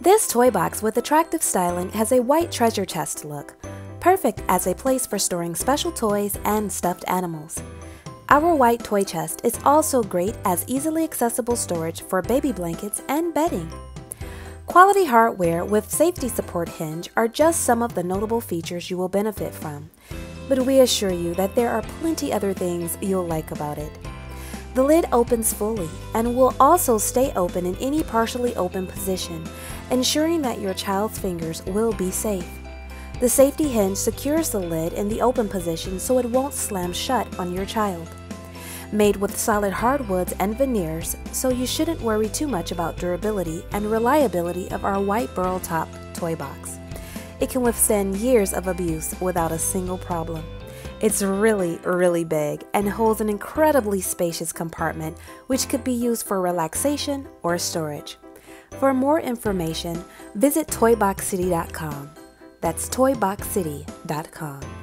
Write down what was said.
This toy box with attractive styling has a white treasure chest look, perfect as a place for storing special toys and stuffed animals. Our white toy chest is also great as easily accessible storage for baby blankets and bedding. Quality hardware with safety support hinge are just some of the notable features you will benefit from, but we assure you that there are plenty other things you'll like about it. The lid opens fully and will also stay open in any partially open position, ensuring that your child's fingers will be safe. The safety hinge secures the lid in the open position so it won't slam shut on your child. Made with solid hardwoods and veneers, so you shouldn't worry too much about durability and reliability of our white burl top toy box. It can withstand years of abuse without a single problem. It's really big and holds an incredibly spacious compartment which could be used for relaxation or storage. For more information, visit Toyboxcity.com. That's Toyboxcity.com.